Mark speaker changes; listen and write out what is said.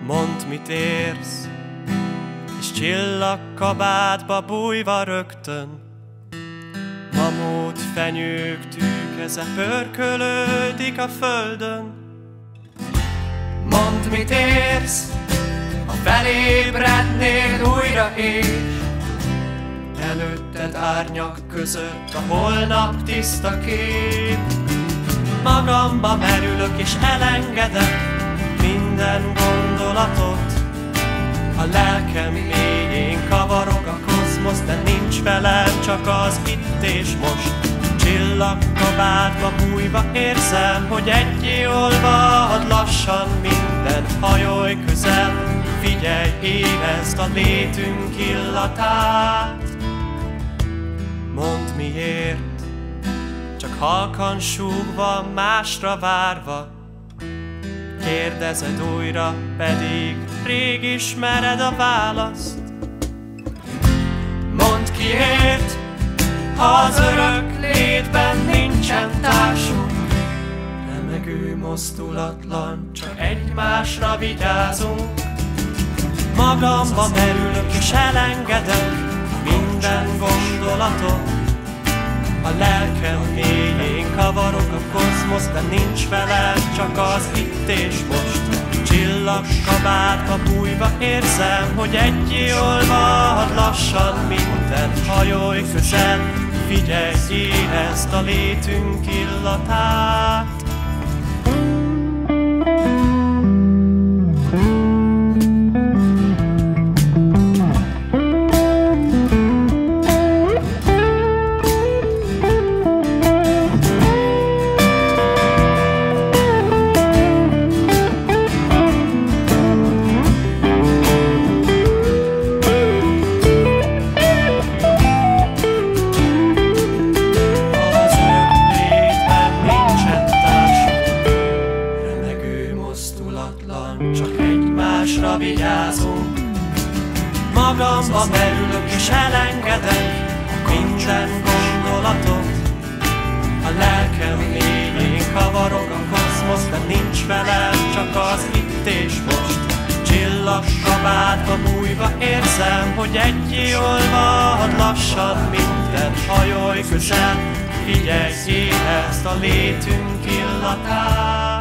Speaker 1: Mondd, mit érsz, és csillagkabátba bújva rögtön. Mamut, fenyők, tűkeze pörkölődik a földön.
Speaker 2: Mondd, mit érsz, ha felébrednél újra és
Speaker 1: előtted árnyak között a holnap tiszta kép. Magamba merülök és elengedek minden gondolatot. A lelkem mélyén kavarog a kozmosz, de nincs velem, csak az itt és most. Csillagkabátba bújva érzem, hogy egyé olvad lassan minden. Hajolj közel, figyelj, érezd a létünk illatát. Mondd, miért, csak halkan súgva, másra várva. Kérdezed újra, pedig rég ismered a választ.
Speaker 2: mondd, kiért, ha az örök létben nincsen társunk.
Speaker 1: Remegő, mozdulatlan, csak egymásra vigyázunk. Magamba merülök és elengedek minden gondolatot. A lelkem mélyén kavarog a kozmosz, de nincs velem, csak az itt és most. Csillagkabátba bújva érzem, hogy egyé olvad lassan minden. Hajolj közel, figyelj, érezd a létünk illatát. Csak egymásra vigyázunk. Magamba merülök és elengedek minden gondolatot. A lelkem mélyén kavarog a kozmosz, de nincs velem, csak az itt és most. Csillagkabátba bújva érzem, hogy egyé olvad lassan minden. Hajolj közel, figyelj, érezd a létünk illatát.